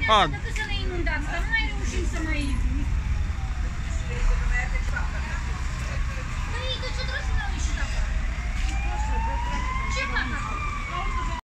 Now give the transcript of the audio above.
decât să ne inundați, dar nu mai reușim să mai